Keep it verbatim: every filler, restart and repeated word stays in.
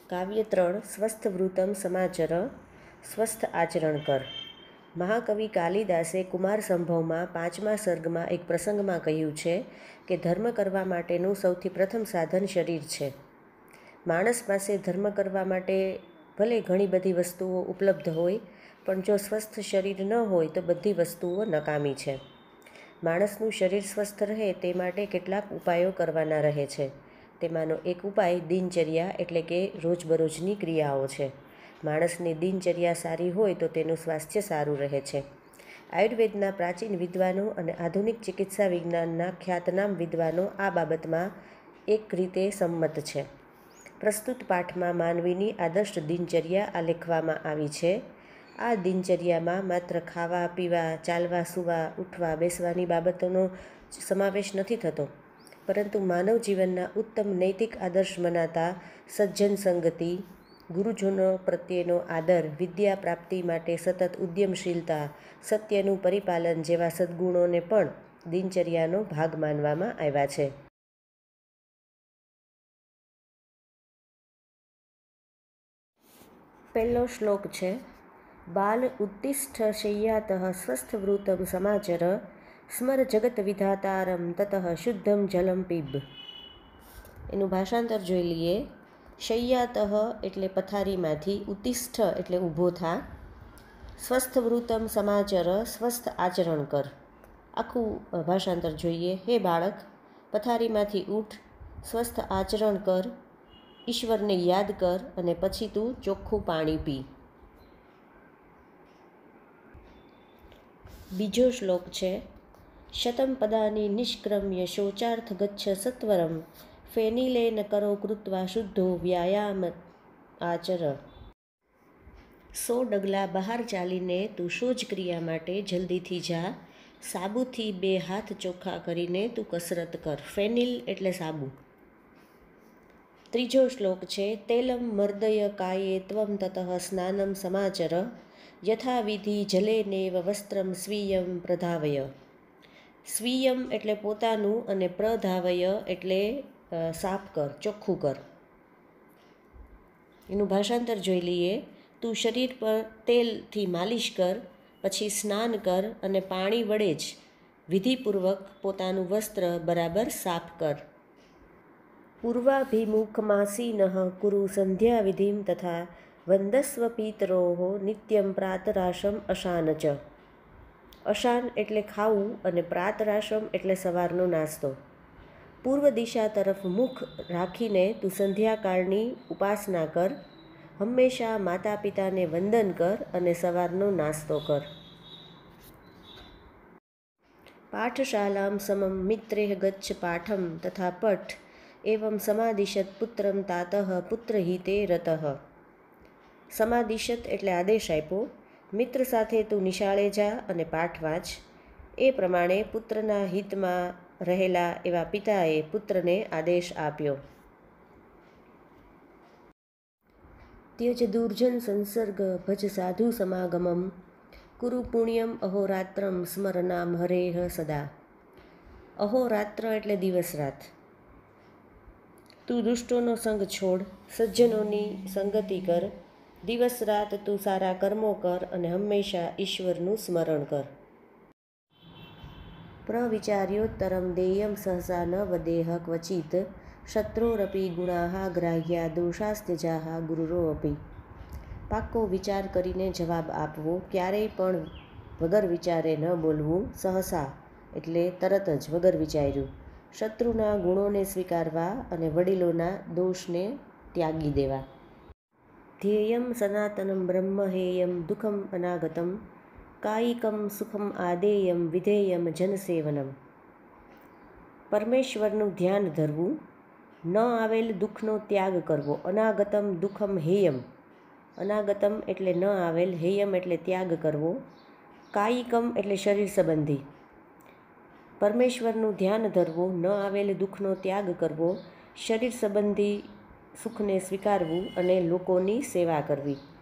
કાવ્ય ત્રણ સ્વસ્થ વૃતમ સમાચર સ્વસ્થ આચરણ કર. મહાકવિ કાલિદાસે કુમાર સંભવમાં પાંચમા સર્ગમાં એક પ્રસંગમાં કહ્યું છે કે ધર્મ કરવા માટેનું સૌથી પ્રથમ સાધન શરીર છે. માણસ પાસે ધર્મ કરવા માટે ભલે ઘણી બધી વસ્તુઓ ઉપલબ્ધ હોય, પણ જો સ્વસ્થ શરીર ન હોય તો બધી વસ્તુઓ નકામી છે. માણસનું શરીર સ્વસ્થ રહે તે માટે કેટલાક ઉપાયો કરવાના રહે છે. તેમાંનો એક ઉપાય દિનચર્યા એટલે કે રોજબરોજની ક્રિયાઓ છે. માણસની દિનચર્યા સારી હોય તો તેનું સ્વાસ્થ્ય સારું રહે છે. આયુર્વેદના પ્રાચીન વિદ્વાનો અને આધુનિક ચિકિત્સા વિજ્ઞાનના ખ્યાતનામ વિદ્વાનો આ બાબતમાં એક રીતે સંમત છે. પ્રસ્તુત પાઠમાં માનવીની આદર્શ દિનચર્યા આલેખવામાં આવી છે. આ દિનચર્યામાં માત્ર ખાવા પીવા, ચાલવા સૂવા, ઉઠવા બેસવાની બાબતોનો સમાવેશ નથી થતો, પરંતુ માનવ જીવનના ઉત્તમ નૈતિક આદર્શ મનાતા સજ્જન સંગતિ, ગુરુજનો પ્રત્યેનો આદર, વિદ્યા પ્રાપ્તિ માટે સતત ઉદ્યમશીલતા, સત્યનું પરિપાલન જેવા સદ્ગુણોને પણ દિનચર્યાનો ભાગ માનવામાં આવ્યા છે. પહેલો શ્લોક છે બાલ ઉત્તિષ્ઠ શય્યાતઃ સ્વસ્થ વૃતમ સમાચર સ્મર જગત વિધાતારમ તતઃ શુદ્ધમ જલમ પીબ. એનું ભાષાંતર જોઈ લઈએ. શય્યાતઃ એટલે પથારીમાંથી, ઉત્તિષ્ઠ એટલે ઊભો થા, સ્વસ્થ વૃતમ સમાચર સ્વસ્થ આચરણ કર. આખું ભાષાંતર જોઈએ. હે બાળક, પથારીમાંથી ઉઠ, સ્વસ્થ આચરણ કર, ઈશ્વરને યાદ કર અને પછી તું ચોખ્ખું પાણી પી. બીજો શ્લોક છે શતમ પદાની નિષ્ક્રમ્ય શૌચાર્થ ગચ્છ સત્વરમ ફેનિલેન કરો કૃત્વા શુદ્ધો વ્યાયામ આચર. સો ડગલા બહાર ચાલીને તું શૌચ ક્રિયા માટે જલ્દીથી જા. સાબુથી બે હાથ ચોખ્ખા કરીને તું કસરત કર. ફેનિલ એટલે સાબુ. ત્રીજો શ્લોક છે તૈલમ મર્દય કાયે ત્વમ તતઃ સ્નાનમ સમાચર યથાવિધિ જલેનેવ વસ્ત્રમ સ્વીયમ પ્રધાવય. સ્વીયમ એટલે પોતાનું અને પ્રધાવય એટલે સાફ કર, ચોખ્ખું કર. એનું ભાષાંતર જોઈ લઈએ. તું શરીર પર તેલથી માલિશ કર, પછી સ્નાન કર અને પાણી વડે જ વિધિપૂર્વક પોતાનું વસ્ત્ર બરાબર સાફ કર. પૂર્વાભિમુખમાસીનઃ કુરુ સંધ્યાવિધિમ તથા વંદસ્વ પિતરોઃ નિત્યમ પ્રાતરાશમ અશાન ચ. અશાન એટલે ખાવું અને પ્રાતરાશમ એટલે સવારનો નાસ્તો. પૂર્વ દિશા તરફ મુખ રાખીને તું સંધ્યાકાળની ઉપાસના કર. હંમેશા માતા પિતાને વંદન કર અને સવારનો નાસ્તો કર. પાઠશાલામ સમમ મિત્રેહ ગચ્છ પાઠમ તથા પઠ એવં સમાદિશત પુત્રમ તાતઃ પુત્રહિતે રતઃ. સમાદિશત એટલે આદેશ આપ્યો. મિત્ર સાથે તું નિશાળે જા અને પાઠ વાંચ. એ પ્રમાણે પુત્રના હિતમાં રહેલા એવા પિતાએ પુત્રને આદેશ આપ્યો. ત્યજ દુર્જન સંસર્ગ ભજ સાધુ સમાગમમ કુરુ પુણ્યમ અહોરાત્રમ સ્મરનામ હરેહ સદા. અહોરાત્ર એટલે દિવસ રાત. તું દુષ્ટોનો સંગ છોડ, સજ્જનોની સંગતિ કર. દિવસ રાત તું સારા કર્મો કર અને હંમેશા ઈશ્વરનું સ્મરણ કર. પ્રવિચાર્યોત્તરમ દેયમ સહસા ન વદેહ ક્વચિત શત્રોરપી ગુણાહ ગ્રાહ્યા દોષાસ્ત્યજાહ ગુરુરોપી. પાક્કો વિચાર કરીને જવાબ આપવો, ક્યારેય પણ વગર વિચારે ન બોલવું. સહસા એટલે તરત જ, વગર વિચાર્યું. શત્રુના ગુણોને સ્વીકારવા અને વડીલોના દોષને ત્યાગી દેવા. ધ્યેયમ સનાતનમ બ્રહ્મ હેયમ દુઃખમ અનાગતમ કાયિકમ સુખમ આદેયમ વિધેયમ જનસેવનમ. પરમેશ્વરનું ધ્યાન ધરવું, ન આવેલ દુઃખનો ત્યાગ કરવો. અનાગતમ દુઃખમ હેયમ, અનાગતમ એટલે ન આવેલ, હેયમ એટલે ત્યાગ કરવો. કાયિકમ એટલે શરીર સંબંધી. પરમેશ્વરનું ધ્યાન ધરવું, ન આવેલ દુઃખનો ત્યાગ કરવો, શરીર સંબંધી સુખને સ્વીકારવું અને લોકોની સેવા કરવી.